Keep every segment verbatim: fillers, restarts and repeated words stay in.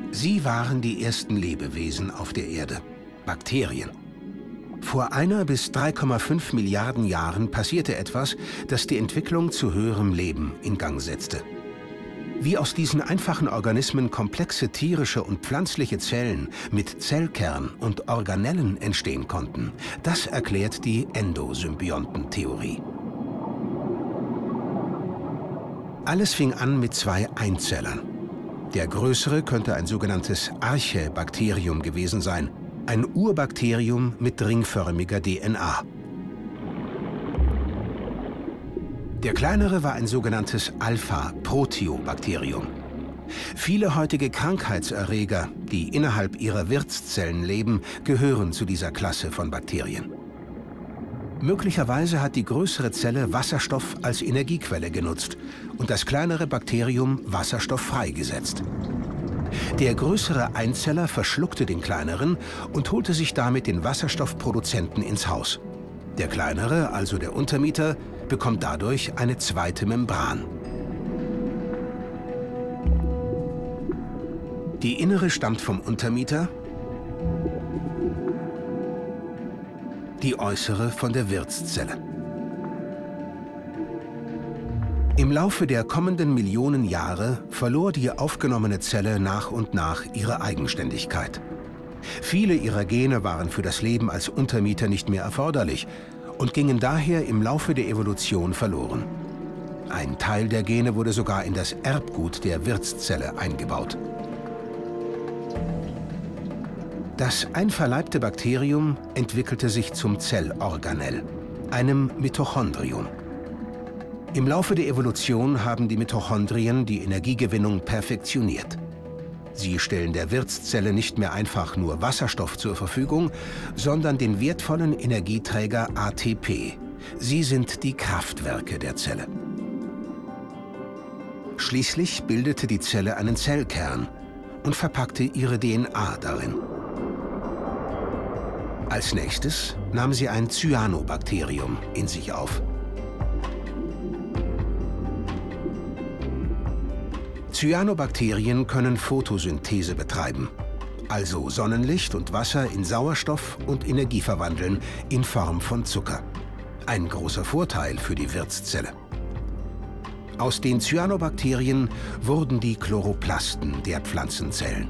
Sie waren die ersten Lebewesen auf der Erde, Bakterien. Vor einer bis drei Komma fünf Milliarden Jahren passierte etwas, das die Entwicklung zu höherem Leben in Gang setzte. Wie aus diesen einfachen Organismen komplexe tierische und pflanzliche Zellen mit Zellkern und Organellen entstehen konnten, das erklärt die Endosymbiontentheorie. Alles fing an mit zwei Einzellern. Der größere könnte ein sogenanntes Archäbakterium gewesen sein, ein Urbakterium mit ringförmiger D N A. Der kleinere war ein sogenanntes Alpha-Proteobakterium. Viele heutige Krankheitserreger, die innerhalb ihrer Wirtszellen leben, gehören zu dieser Klasse von Bakterien. Möglicherweise hat die größere Zelle Wasserstoff als Energiequelle genutzt und das kleinere Bakterium Wasserstoff freigesetzt. Der größere Einzeller verschluckte den kleineren und holte sich damit den Wasserstoffproduzenten ins Haus. Der kleinere, also der Untermieter, bekommt dadurch eine zweite Membran. Die innere stammt vom Untermieter, die äußere von der Wirtszelle. Im Laufe der kommenden Millionen Jahre verlor die aufgenommene Zelle nach und nach ihre Eigenständigkeit. Viele ihrer Gene waren für das Leben als Untermieter nicht mehr erforderlich und gingen daher im Laufe der Evolution verloren. Ein Teil der Gene wurde sogar in das Erbgut der Wirtszelle eingebaut. Das einverleibte Bakterium entwickelte sich zum Zellorganell, einem Mitochondrium. Im Laufe der Evolution haben die Mitochondrien die Energiegewinnung perfektioniert. Sie stellen der Wirtszelle nicht mehr einfach nur Wasserstoff zur Verfügung, sondern den wertvollen Energieträger A T P. Sie sind die Kraftwerke der Zelle. Schließlich bildete die Zelle einen Zellkern und verpackte ihre D N A darin. Als nächstes nahm sie ein Cyanobakterium in sich auf. Cyanobakterien können Photosynthese betreiben, also Sonnenlicht und Wasser in Sauerstoff und Energie verwandeln in Form von Zucker. Ein großer Vorteil für die Wirtszelle. Aus den Cyanobakterien wurden die Chloroplasten der Pflanzenzellen.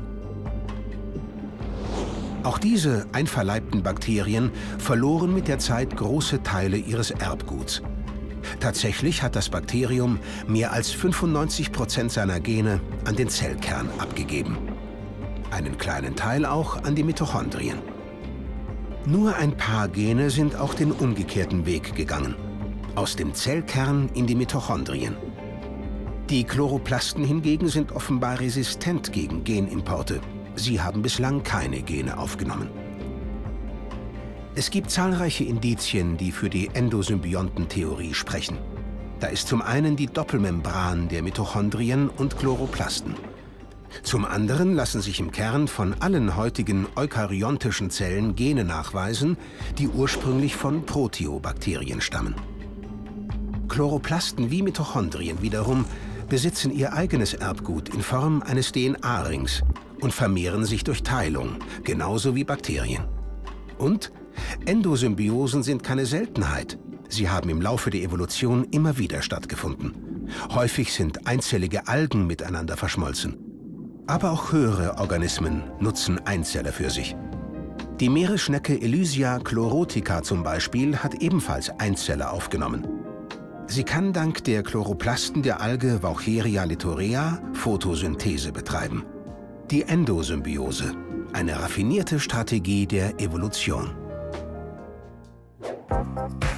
Auch diese einverleibten Bakterien verloren mit der Zeit große Teile ihres Erbguts. Tatsächlich hat das Bakterium mehr als fünfundneunzig Prozent seiner Gene an den Zellkern abgegeben. Einen kleinen Teil auch an die Mitochondrien. Nur ein paar Gene sind auch den umgekehrten Weg gegangen. Aus dem Zellkern in die Mitochondrien. Die Chloroplasten hingegen sind offenbar resistent gegen Genimporte. Sie haben bislang keine Gene aufgenommen. Es gibt zahlreiche Indizien, die für die Endosymbiontentheorie sprechen. Da ist zum einen die Doppelmembran der Mitochondrien und Chloroplasten. Zum anderen lassen sich im Kern von allen heutigen eukaryontischen Zellen Gene nachweisen, die ursprünglich von Proteobakterien stammen. Chloroplasten wie Mitochondrien wiederum besitzen ihr eigenes Erbgut in Form eines D N A-Rings und vermehren sich durch Teilung, genauso wie Bakterien. Und Endosymbiosen sind keine Seltenheit. Sie haben im Laufe der Evolution immer wieder stattgefunden. Häufig sind einzellige Algen miteinander verschmolzen. Aber auch höhere Organismen nutzen Einzeller für sich. Die Meeresschnecke Elysia chlorotica zum Beispiel hat ebenfalls Einzeller aufgenommen. Sie kann dank der Chloroplasten der Alge Vaucheria littorea Photosynthese betreiben. Die Endosymbiose, eine raffinierte Strategie der Evolution.